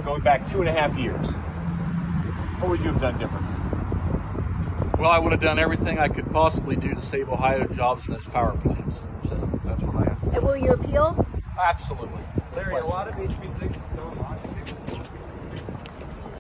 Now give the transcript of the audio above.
going back 2.5 years, what would you have done different? Well, I would have done everything I could possibly do to save Ohio jobs in those power plants. So that's what I have. And will you appeal? Absolutely. Larry, a lot of HB6 is so much.